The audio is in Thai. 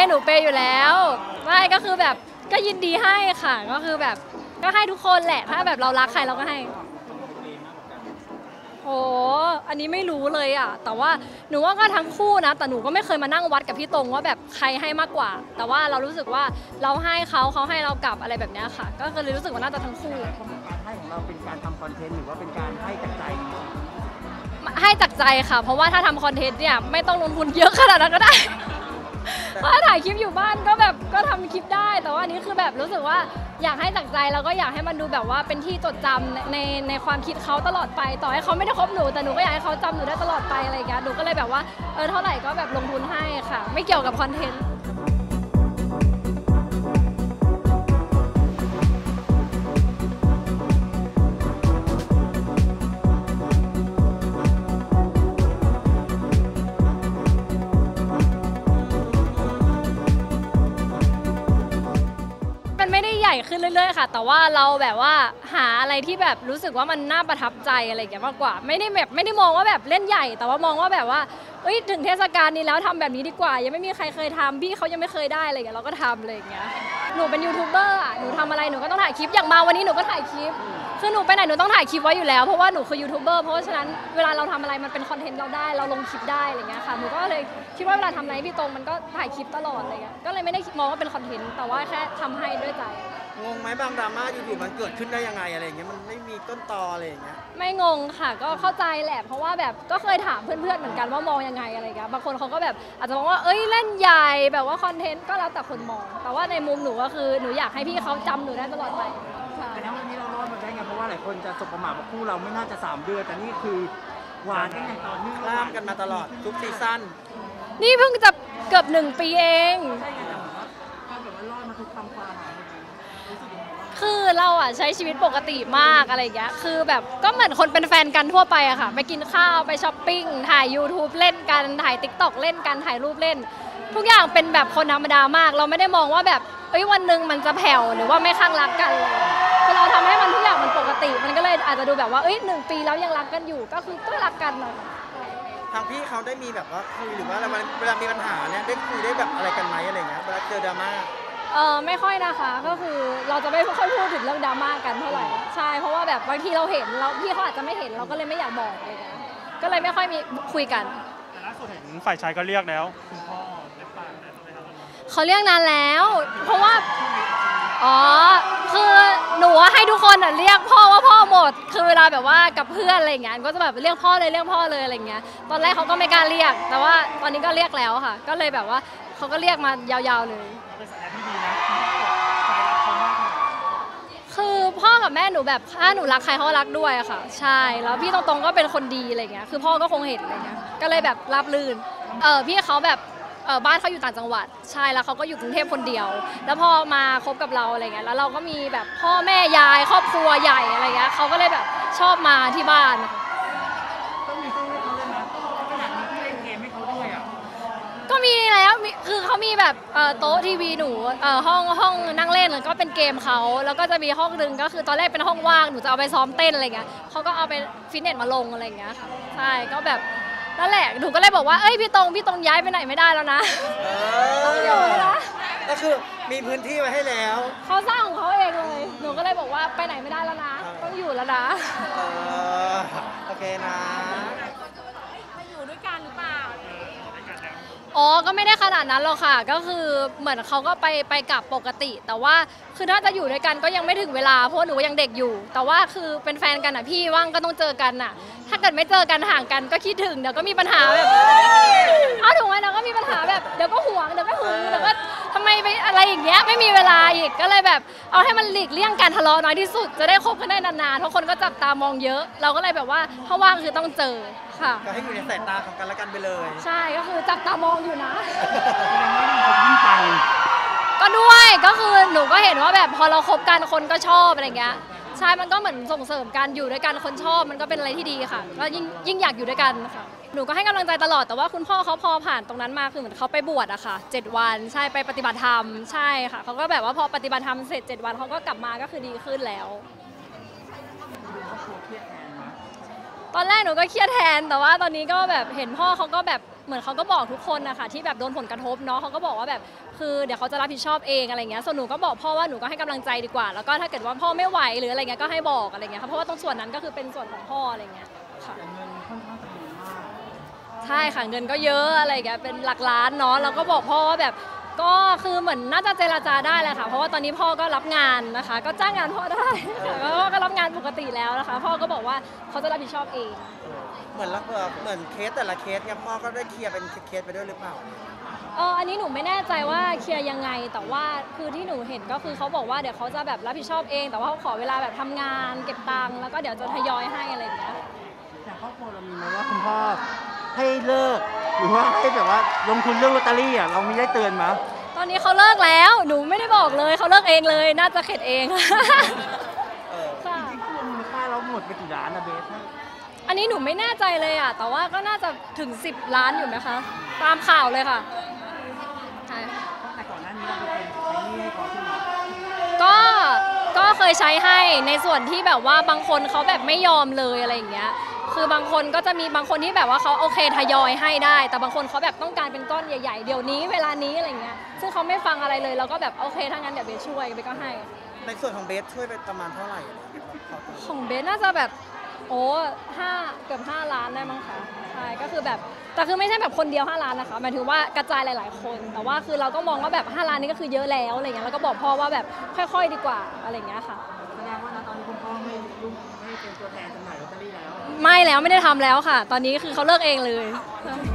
หนูเปย์อยู่แล้วไม่ก็คือแบบก็ยินดีให้ค่ะก็คือแบบก็ให้ทุกคนแหละถ้าแบบเรารักใครเราก็ให้โอ้อันนี้ไม่รู้เลยอ่ะแต่ว่าหนูว่าก็ทั้งคู่นะแต่หนูก็ไม่เคยมานั่งวัดกับพี่ตรงว่าแบบใครให้มากกว่าแต่ว่าเรารู้สึกว่าเราให้เขาให้เรากลับอะไรแบบนี้ค่ะก็เลยรู้สึกว่าน่าจะทั้งคู่การให้ของเราเป็นการทำคอนเทนต์หรือว่าเป็นการให้จากใจให้จากใจค่ะเพราะว่าถ้าทำคอนเทนต์เนี่ยไม่ต้องลงทุนเยอะขนาดนั้นก็ได้เพราะถ่ายคลิปอยู่บ้านก็แบบก็ทำคลิปได้แต่ว่านี้คือแบบรู้สึกว่าอยากให้จากใจแล้วก็อยากให้มันดูแบบว่าเป็นที่จดจำในความคิดเขาตลอดไปต่อให้เขาไม่ได้คบหนูแต่หนูก็อยากให้เขาจำหนูได้ตลอดไปอะไรอย่างเงี้ยหนูก็เลยแบบว่าเท่าไหร่ก็แบบลงทุนให้ค่ะไม่เกี่ยวกับคอนเทนต์ไม่ได้ใหญ่ขึ้นเรื่อยๆค่ะแต่ว่าเราแบบว่าหาอะไรที่แบบรู้สึกว่ามันน่าประทับใจอะไรอย่างเงี้ยมากกว่าไม่ได้มองว่าแบบเล่นใหญ่แต่ว่ามองว่าแบบว่าถึงเทศกาลนี้แล้วทำแบบนี้ดีกว่ายังไม่มีใครเคยทำพี่เขายังไม่เคยได้อะไรอย่างเงี้ยเราก็ทำอะไรอย่างเงี้ยหนูเป็นยูทูบเบอร์อ่ะหนูทำอะไรหนูก็ต้องถ่ายคลิปอย่างมาวันนี้หนูก็ถ่ายคลิปคือหนูไปไหนหนูต้องถ่ายคลิปไว้อยู่แล้วเพราะว่าหนูคือยูทูบเบอร์เพราะฉะนั้นเวลาเราทำอะไรมันเป็นคอนเทนต์เราได้เราลงคลิปได้อะไรเงี้ยค่ะหนูก็เลยคิดว่าเวลาทำอะไรพี่ตรงมันก็ถ่ายคลิปตลอดอะไรเงี้ยก็เลยไม่ได้มองว่าเป็นคอนเทนต์แต่ว่าแค่ทำให้ด้วยใจงงไหมบางดราม่าอยู่ๆมันเกิดขึ้นได้ยังไงอะไรอย่างเงี้ยมันไม่มีต้นตออะไรอย่างเงี้ยไม่งงค่ะก็เข้าใจแหละเพราะว่าแบบก็เคยถามเพื่อนๆเหมือนกันว่ามองยังไงอะไรเงี้ยบางคนเขาก็แบบอาจจะมองว่าเล่นใหญ่แบบว่าคอนเทนต์ก็แล้วแต่คนมองแต่ว่าในมุมหนูก็คือหนูอยากให้พี่เขาจำหนูได้ตลอดไปแต่ถ้าวันนี้เรารอดมาได้ไงเพราะว่าหลายคนจะสบประมาทว่าคู่เราไม่น่าจะ3 เดือนแต่นี่คือหวานกันอย่างต่อเนื่องข้ามกันมาตลอดทุกซีซั่นนี่เพิ่งจะเกือบ1 ปีเองใช่ไงแต่แบบว่าแบบว่ารอดมาทุกความหาคือเราอ่ะใช้ชีวิตปกติมากอะไรอย่างเงี้ยคือแบบก็เหมือนคนเป็นแฟนกันทั่วไปอะค่ะไปกินข้าวไปช้อปปิ้งถ่าย YouTube เล่นกันถ่าย TikTok เล่นกันถ่ายรูปเล่นทุกอย่างเป็นแบบคนธรรมดามากเราไม่ได้มองว่าแบบวันหนึ่งมันจะแผ่วหรือว่าไม่ข้างรักกันเลยคือเราทำให้มันทุกอย่างมันปกติมันก็เลยอาจจะดูแบบว่า1 ปีแล้วยังรักกันอยู่ก็คือก็รักกันเลยทางพี่เขาได้มีแบบว่าคุยหรือว่าเวลามีปัญหาเนี่ยได้คุยได้แบบอะไรกันไหมอะไรเงี้ยเวลาเจอดราม่าไม่ค่อยนะคะก็คือเราจะไม่ค่อยพูดถึงเรื่องดราม่ากันเท่าไหร่ใช่เพราะว่าแบบบางทีเราเห็นเราพี่เขาอาจจะไม่เห็นเราก็เลยไม่อยากบอกอะไรอย่างเงี้ยก็เลยไม่ค่อยมีคุยกันแต่ล่าสุดเห็นฝ่ายชายก็เรียกแล้วคุณพ่อได้ปากได้ไหมครับเขาเรียกนานแล้วเพราะว่าคือหนูให้ทุกคนเรียกพ่อว่าพ่อหมดคือเวลาแบบว่ากับเพื่อนอะไรอย่างเงี้ยก็จะแบบเรียกพ่อเลยอะไรอย่างเงี้ยตอนแรกเขาก็ไม่กล้าเรียกแต่ว่าตอนนี้ก็เรียกแล้วค่ะก็เลยแบบว่าเขาก็เรียกมายาวๆเลยเป็นสัญญาณที่ดีนะใจรักเขามากคือพ่อกับแม่หนูแบบถ้าหนูรักใครเขารักด้วยอะค่ะใช่แล้วพี่ตรงๆก็เป็นคนดีอะไรเงี้ยคือพ่อก็คงเห็นอะไรเงี้ยก็เลยแบบราบรื่นพี่เขาแบบบ้านเขาอยู่ต่างจังหวัดใช่แล้วเขาก็อยู่กรุงเทพคนเดียวแล้วพอมาคบกับเราอะไรเงี้ยแล้วเราก็มีแบบพ่อแม่ยายครอบครัวใหญ่อะไรเงี้ยเขาก็เลยแบบชอบมาที่บ้านต้องมีตู้ให้เขาเลยนะขนาดมีที่เล่นเกมให้เขาด้วยอ่ะก็มีแล้วคือเขามีแบบโต๊ะทีวีหนูห้องนั่งเล่นก็เป็นเกมเขาแล้วก็จะมีห้องนึงก็คือตอนแรกเป็นห้องว่างหนูจะเอาไปซ้อมเต้นอะไรเงี้ยเขาก็เอาไปฟิตเนสมาลงอะไรเงี้ยค่ะใช่ก็แบบนั่นแหละหนูก็เลยบอกว่าพี่ตรงย้ายไปไหนไม่ได้แล้วนะต้องอยู่นะก็คือมีพื้นที่ไว้ให้แล้วเขาสร้างของเขาเองเลยหนูก็เลยบอกว่าไปไหนไม่ได้แล้วนะต้องอยู่แล้วนะโอเคนะมาอยู่ด้วยกันหรือเปล่าก็ไม่ได้ขนาดนั้นหรอกค่ะก็คือเหมือนเขาก็ไปกลับปกติแต่ว่าคือถ้าจะอยู่ด้วยกันก็ยังไม่ถึงเวลาเพราะหนูยังเด็กอยู่แต่ว่าคือเป็นแฟนกันพี่ว่างก็ต้องเจอกันน่ะถ้าเกิดไม่เจอกันห่างกันก็คิดถึงเดี๋ยวก็มีปัญหาแบบถูกไหมเราก็มีปัญหาแบบเดี๋ยวก็หวงเดี๋ยวก็หึงเดี๋ยวก็ทำไมไปอะไรอย่างเงี้ยไม่มีเวลาอีกก็เลยแบบเอาให้มันหลีกเลี่ยงการทะเลาะน้อยที่สุดจะได้คบกันได้นานๆเพราะคนก็จับตามองเยอะเราก็เลยแบบว่าถ้าว่างคือต้องเจอค่ะก็ให้อยู่ในสายตาของกันและกันไปเลยใช่ก็คือจับตามองอยู่นะยิ่งปังก็ด้วยก็คือหนูก็เห็นว่าแบบพอเราคบกันคนก็ชอบอะไรเงี้ยใช่มันก็เหมือนส่งเสริมกันอยู่ด้วยกันคนชอบมันก็เป็นอะไรที่ดีค่ะก็ยิ่งอยากอยู่ด้วยกันค่ะหนูก็ให้กำลังใจตลอดแต่ว่าคุณพ่อเขาพอผ่านตรงนั้นมาคือเหมือนเขาไปบวชอะค่ะ7 วันใช่ไปปฏิบัติธรรมใช่ค่ะเขาก็แบบว่าพอปฏิบัติธรรมเสร็จ7 วันเขาก็กลับมาก็คือดีขึ้นแล้วตอนแรกหนูก็เครียดแทนแต่ว่าตอนนี้ก็แบบเห็นพ่อเขาก็แบบเหมือนเขาก็บอกทุกคนนะคะที่แบบโดนผลกระทบเนาะเขาก็บอกว่าแบบคือเดี๋ยวเขาจะรับผิดชอบเองอะไรเงี้ยส่วนหนูก็บอกพ่อว่าหนูก็ให้กำลังใจดีกว่าแล้วก็ถ้าเกิดว่าพ่อไม่ไหวหรืออะไรเงี้ยก็ให้บอกอะไรเงี้ยค่ะเพราะว่าตรงส่วนนั้นก็คือเป็นส่วนของพ่ออะไรเงี้ยค่ะแต่เงินค่อนข้างจำนวนมากใช่ค่ะเงินก็เยอะอะไรเงี้ยเป็นหลักล้านเนาะเราก็บอกพ่อว่าแบบก็คือเหมือนน่าจะเจรจาได้แหละค่ะเพราะว่าตอนนี้พ่อก็รับงานนะคะ ก็จ้างงานพ่อได้แล้วพ่อก็รับงานปกติแล้วนะคะพ่อก็บอกว่าเขาจะรับผิดชอบเองเหมือนเคสแต่ละเคสเนี่ยพ่อก็ได้เคลียร์เป็นเคสไปด้วยหรือเปล่าอันนี้หนูไม่แน่ใจว่าเคลียร์ยังไงแต่ว่าคือที่หนูเห็นก็คือเขาบอกว่าเดี๋ยวเขาจะแบบรับผิดชอบเอง แต่ว่าเขาขอเวลาแบบทำงานเก็บตังค์แล้วก็เดี๋ยวจะทยอยให้อะไรอย่างเงี้ยแต่ครอบครัวเรามีไหมว่าคุณพ่อให้เลิกหรือว่าให้แบบว่าลงทุนเรื่องลอตเตอรี่อ่ะเรามีได้เตือนไหมตอนนี้เขาเลิกแล้วหนูไม่ได้บอกเลยเขาเลิกเองเลยน่าจะเข็ดเอง ค่ะจริงๆมูลค่าเราหมดไปกี่ล้านนะเบสอันนี้หนูไม่แน่ใจเลยอ่ะแต่ว่าก็น่าจะถึง10 ล้านอยู่นะคะ ตามข่าวเลยค่ะใช่แต่ก่อนหน้านี้เราเป็นใช้หนี้ให้เขาใช่ไหมก็เคยใช้ให้ในส่วนที่แบบว่าบางคนเขาแบบไม่ยอมเลยอะไรอย่างเงี้ยคือบางคนก็จะมีบางคนที่แบบว่าเขาโอเคทยอยให้ได้ แต่บางคนเขาแบบต้องการเป็นก้อนใหญ่ๆเดี๋ยวนี้เวลานี้อะไรเงี้ยซึ่งเขาไม่ฟังอะไรเลยเราก็แบบโอเคถ้างั้นเดี๋ยวเบสช่วยเบสก็ให้ในส่วนของเบสช่วยไปประมาณเท่าไหร่ของเบสน่าจะแบบโอ้เกือบ5 ล้านได้มั้งคะใช่ก็คือแบบแต่คือไม่ใช่แบบคนเดียว5 ล้านนะคะหมายถึงว่ากระจายหลายๆคน แต่ว่าคือเราก็มองว่าแบบ5 ล้านนี่ก็คือเยอะแล้วอะไรเงี้ยแล้วก็บอกพ่อว่าแบบค่อยๆดีกว่าอะไรเงี้ยค่ะแสดงว่าณตอนนี้คุณพ่อไม่ยุ่งไม่เป็นตัวแทนจำหน่ายลอตเตอรี่แล้วไม่แล้วไม่ได้ทำแล้วค่ะ ตอนนี้คือเขาเลิกเองเลยจริง